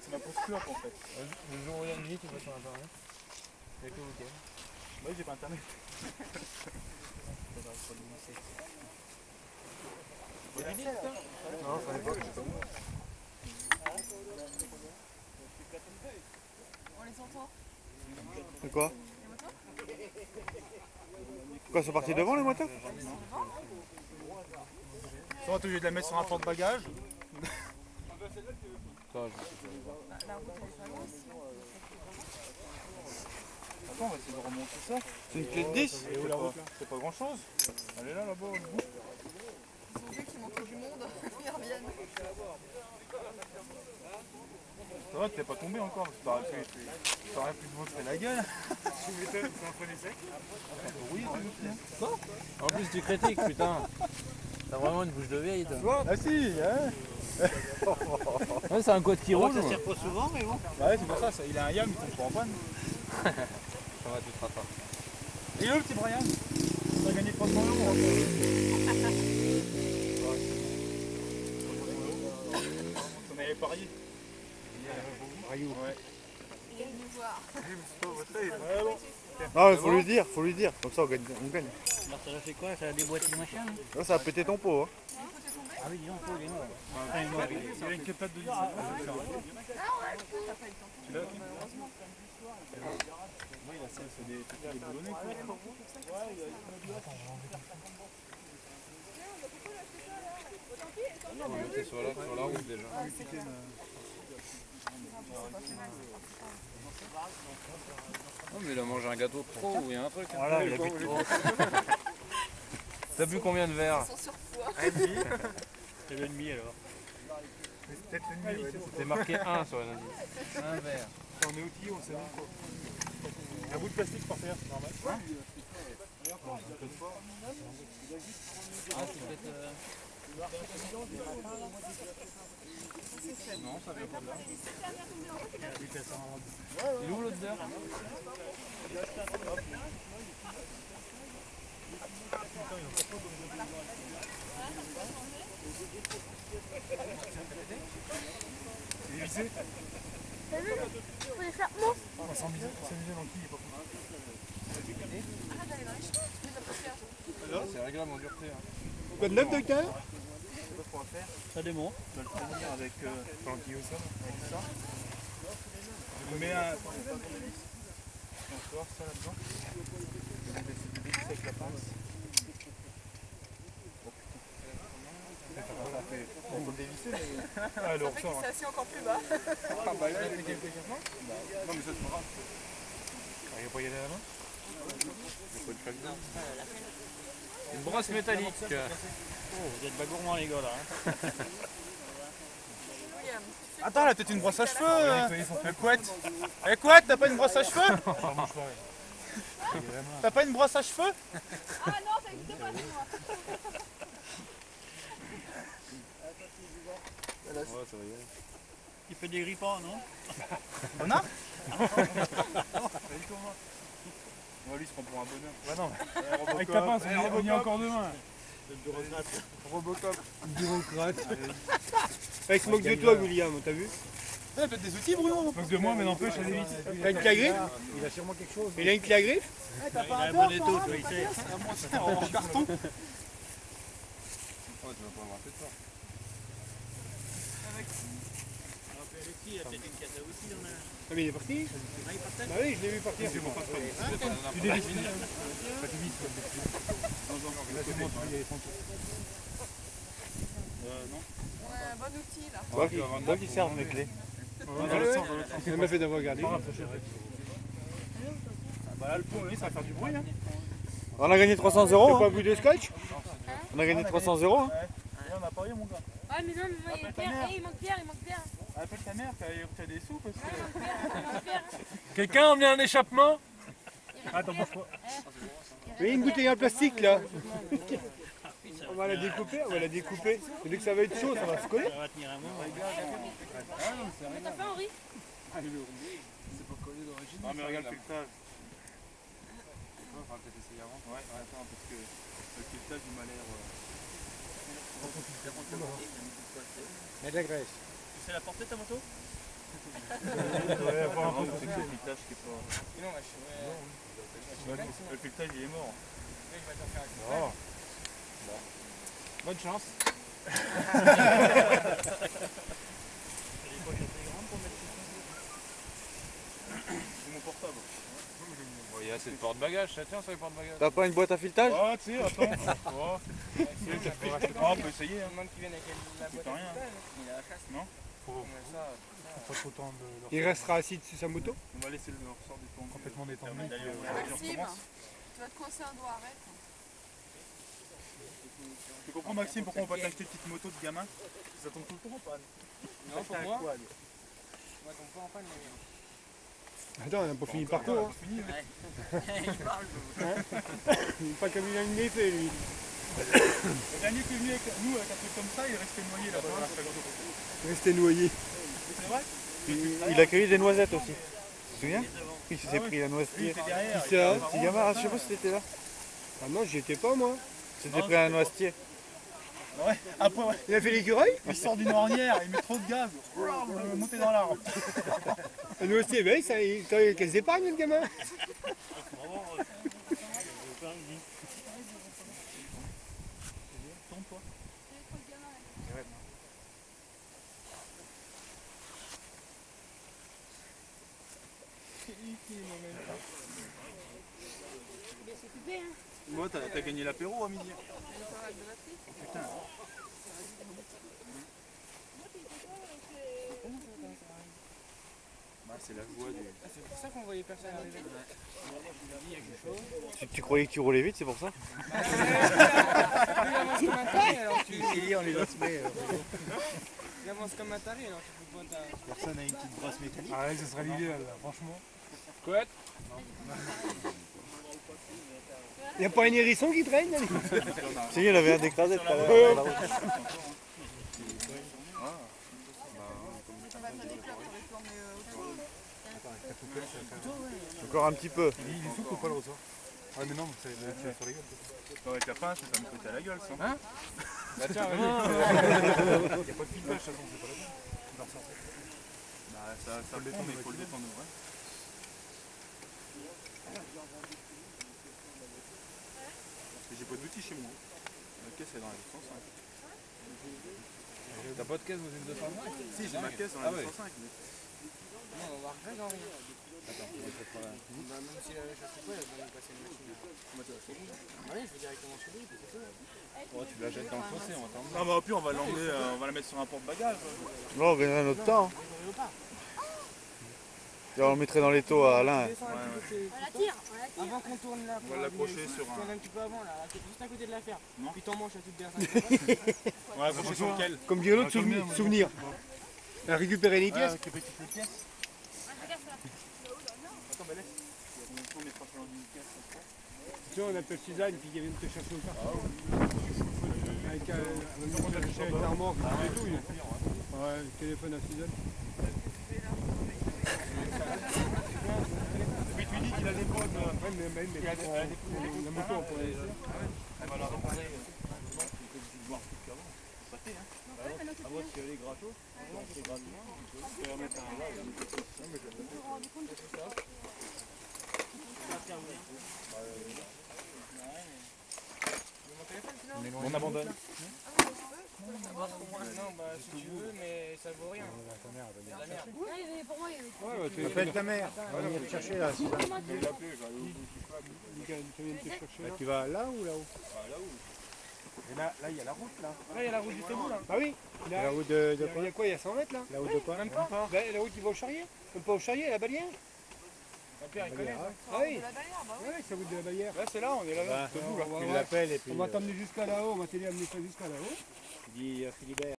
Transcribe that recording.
c'est ma pause clope en fait. Le jour où il y a une nuit, tu vas sur internet. Avec le week-end. Moi j'ai pas internet. Non, ça n'est pas. On les entend. C'est quoi? Quoi, ils sont partis devant les motos? On va obligé de la mettre sur un porte-bagages. La route elle est pas loin aussi. Attends, on va essayer de remonter ça. C'est une clé de 10? Et où la route là? C'est pas grand chose. Elle est là, là-bas, au bout. Ils ont vu qu'il manquait du monde, ils reviennent. Ça va, t'es pas tombé encore, parce que t'aurais pu te montrer la gueule. Tu m'étonnes, c'est un peu les secs. Oui, c'est aussi. En plus, tu critiques, putain. T'as vraiment une bouche de vieille, toi. Ah si, hein. Ouais, c'est un quad qui roule. Ça sert pas souvent, mais bon. Bah ouais, c'est pour ça, il a un yam, il tombe pas en panne. Ça va, tu te rattrapes. Et il est où le petit Brian? T'as gagné 300 €. On avait parié. Rayou. Ouais. Il est venu voir. Non, il faut lui dire. Comme ça, on gagne. Alors ça fait quoi? Ça a déboîté le machin? Là, ça a pété ton pot. Hein. Ah oui, dis donc, il est mort. Il a une quepate de 10 €. Tu l'as? Moi, il a ça, c'est des boulonnais quoi. On va monter sur la route déjà. Non, mais il a mangé un gâteau de trop ou il y a un truc. Hein. Voilà, il a bu trop. T'as bu combien de verres? Ils sont surpoids. C'est l'ennemi alors. C'est peut-être une nuit. C'est marqué 1 sur la notice. Un verre. On est outillés, on sait même quoi. Un bout de plastique par terre, c'est normal. Ah, c'est peut-être. Non, ça vient pas de là. Il est où l'autre verre? Il est vissé. T'as vu? Faut les faire. Non! On va s'amuser dans le cul, il est pas fou. Arrête d'aller dans les cheveux, tu mets la poussière. C'est réglable en dureté. Hein. Quoi de neuf de cœur? Je sais pas ce qu'on va faire. Ça démonte. On va le fournir avec l'anti-ça. Avec ça. Je mets un. On va voir ça là-dedans. Je vais laisser du dévisser avec la pince. Oh putain. Ça fait. On peut le dévisser, mais. Ah, le ressort. C'est assis encore plus bas. Ah bah là, il y a quelques changements. Non, mais ça c'est pas grave. Il n'y a pas y aller à la main. Une brosse métallique. Oh, vous êtes pas gourmands les gars là. Hein. William, Attends, là, peut-être une brosse à cheveux. La couette. Eh, couette, t'as pas une brosse à cheveux? T'as pas une brosse à cheveux? ah non, ça n'existe pas chez moi. Il fait des grippins, non? On a? Lui, il se prend pour un bonheur. Bah non. Avec ta pince, on y est encore demain. Robocop. Bureaucrate. Il se moque de toi, William, t'as vu? Il a peut-être des outils, Bruno. Il se moque de moi, mais n'empêche, elle est vite. Il a une clé à griffe? Il a sûrement quelque chose. Il a une clé à griffe? Il a un bon étau, toi, il sait. En carton. Ouais, tu vas pas avoir fait de ça. Il a peut-être une caisse à outils, on a. Ah, mais il est parti? Ah, il partait? Bah oui, je l'ai vu partir. C'est bon, pas de problème. Tu Tu dévises. Pas tu vises, comme là, c'est bon, il y a les fantômes. Non. Ouais, un bon outil là. Toi qui servent mes clés. Il m'a fait d'avoir gardé. Bah là, le pont, oui, ça va faire du bruit. Hein. On a gagné 300 €. T'as pas vu de scotch? On a gagné 300 €. Hein. Ouais, on a parié, mon gars. Ah mais non, mais il manque Pierre, il manque Pierre. Appelle ta mère, t'as des sous parce que. Il manque Pierre. Quelqu'un a emmené un échappement? Attends, bouge pas. Mais une bouteille en plastique là. On va la découper, on va la découper. Et dès que ça va être chaud, ça va se coller. Ça va tenir un moment. Mais t'as pas Henri? C'est pas collé d'origine. Non, mais regarde le filetage. On va peut-être essayer avant. Ouais, attends, parce que le filetage, il m'a l'air. Il y a de la graisse. Tu sais la porter ta moto? Ouais, avoir un peu c'est que le filetage qui est pas. Non, moi, Le filetage il est mort. il va t'en faire un Oh. Bon. Bonne chance. C'est mon portable. Bon, il y a assez de porte-bagages, ça tient sur les porte-bagages. T'as pas une boîte à filetage? Ah, tu sais, attends. Oh. Ah, on peut essayer. Hein. Tout le monde qui vient avec la boîte coûte à rien. filetage, il a la chasse. Non. Comme ça. Pas trop temps de il restera assis dessus sa moto. On va laisser le ressort du temps. Complètement détendu. D'ailleurs, Maxime, tu vas te coincer un doigt, arrête. tu comprends, Maxime, pourquoi on va pas t'acheter une petite moto de gamin? Ça tombe tout le temps en panne. Non, pour moi. Moi, tombe pas en panne, mais. Attends, on n'a pas fini le parcours. Hein. Fini, hein. Il parle. Il est pas comme il a une épée, lui. Le dernier qui est venu avec nous avec un truc comme ça, il est resté noyé là-bas dans la flaque d'eau. Restez noyé. C'est vrai? Il a cueilli des noisettes aussi. Tu te souviens? Il s'est pris la Lui, il noisetier. était derrière. Qui ça? Petit gamin, ah, je sais pas si t'étais là. Ah non, j'y étais pas, moi. C'était pris un noisetier. Ouais, après, ouais. Il a fait l'écureuil? Il sort d'une ornière, il met trop de gaz. Monter dans l'arbre. Nous aussi, ben, ça, quelles épargnes, le gamin? Tourne-toi. Moi, t'as gagné l'apéro à midi. Putain. Bah, c'est la joie du. C'est pour ça qu'on voyait personne arriver. Il y a quelque chose. Tu croyais que tu roulais vite, c'est pour ça? Il avance comme un taré, alors tu. on les laisse mais. Il avance comme un taré, alors tu peux pas ta. Personne n'a une petite brosse mécanique. Ah ouais, ce serait l'idéal, là, franchement. Couette. Y a pas un hérisson qui traîne? Là, Si, il avait un d'écrasé tout à l'heure. Ça va être des clubs, t'aurais pu emmener autre chose. Encore un petit peu. il est souple ou pas le ressort? Ouais, mais non, c'est sur les gueules. Avec la pince, ça me coûte à la gueule, ça. Hein? Bah tiens, vas-y. Y a pas de filetage, ça, c'est pas la peine. Bah, ça prend, mais il faut le détendre. Ouais. J'ai pas d'outils chez moi. La caisse est dans la 205. T'as pas de caisse dans une 205? Si, j'ai ma caisse dans Ah la ouais. 205. Mais... Non, on va rien dans rien. Attends, on va peut-être pas là. Bah, même si je sais pas, elle va nous passer une machine. Oui, je vais directement sur lui, c'est ça. Oh, tu la jettes dans le fossé, on va t'emmener. Non, bah, au pire, on va l'emmener, on va la mettre sur un porte-bagages. Non, on gagne un autre temps. Et on le mettrait dans les taux à Alain. Descends un petit peu, On la tire, on la tire. avant qu'on tourne là, On va l'accrocher sur un. tourne un petit peu avant là, qui est juste à côté de la ferme. Non. Puis t'en manches à toute bien. On va l'accrocher sur lequel? Comme dirait l'autre, souvenir. Elle a récupéré les pièces. Avec les petites pièces. Attends, bah laisse. On mettra sur une caisse. Tu vois, on appelle Suzanne qui vient te chercher au parcours. Avec un numéro d'affiché avec un remorque et tout. Ouais, le téléphone à Suzanne. Oui, tu dis qu'il a des bonnes. Ouais, mais la moto, on pourrait laisser. Elle va la réparer. Non, il faut que tu vois plus qu'avant. C'est pâté, hein. Ah, moi, si elle est gratos, c'est gratos. Je vais la mettre un là. Non, mais je vais la mettre. On abandonne. Non, bah si tu veux, mais ça vaut rien. La merde. Ouais, pour moi, il y avait Ouais, tu appelles ta mère. On va venir te chercher là. Suzanne. Tu vas là ou là-haut? Et là, il y a la route là. Là, il y a la route du Tébou là. Bah oui. La route de quoi? Il y a quoi? Il y a 100 mètres là? La route de quoi? Même pas. Bah, la route qui va au Charrier. Même pas au Charrier, à la Balière. Mon père, il connaît. Ah oui. de la barrière, bah oui. Ouais, c'est la route de la Balière. Là, c'est là, on est là. On va t'emmener jusqu'à là-haut, on va t'aider à amener ça jusqu'à là-haut. Dis Philibert.